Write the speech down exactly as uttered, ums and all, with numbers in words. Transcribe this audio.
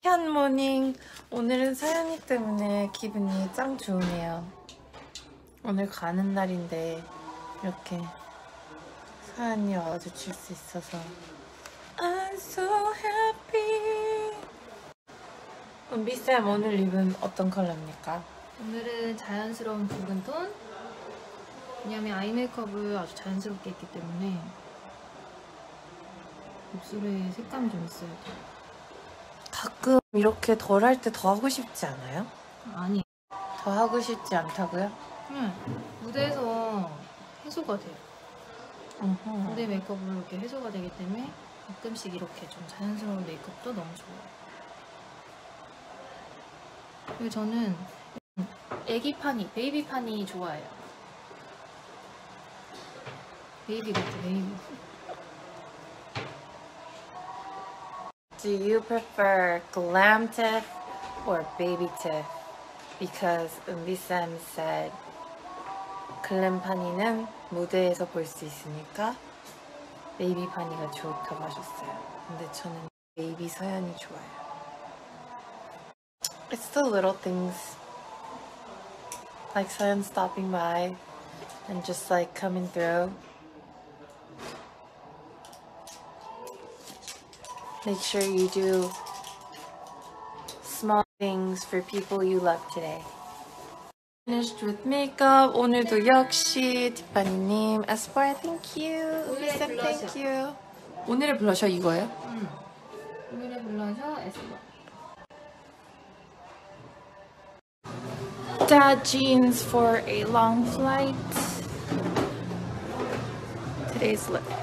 굿모닝. 오늘은 서연이 때문에 기분이 짱 좋으네요. 오늘 가는 날인데 이렇게 서연이 와주실 수 있어서 I'm so happy. 은비쌤, 오늘 립은 어떤 컬러입니까? 오늘은 자연스러운 붉은 톤. 왜냐면 아이 메이크업을 아주 자연스럽게 했기 때문에 입술에 색감이 좀 있어야 돼요. 가끔 이렇게 덜 할 때 더 하고 싶지 않아요? 아니, 더 하고 싶지 않다고요? 그냥 무대에서 해소가 돼요. 음흠. 무대 메이크업으로 이렇게 해소가 되기 때문에 가끔씩 이렇게 좀 자연스러운 메이크업도 너무 좋아요. 그리고 저는 애기 파니, 베이비 파니 좋아해요. 베이비 같아, 베이비. Do you prefer glam tiff or baby tiff? Because 은비쌤 said 글램 파니는 무대에서 볼 수 있으니까 베이비 파니가 좋다고 하셨어요. 근데 저는 베이비 서연이 좋아요. It's the little things like Soyeon stopping by and just like coming through. Make sure you do small things for people you love today. Finished with makeup. 오늘도 역시 티파니님, 에스쁘아 thank you. 은비쌤 thank you. 오늘의 블러셔 이거예요? 응. 오늘의 블러셔 에스쁘아. Dad jeans for a long flight. Today's look.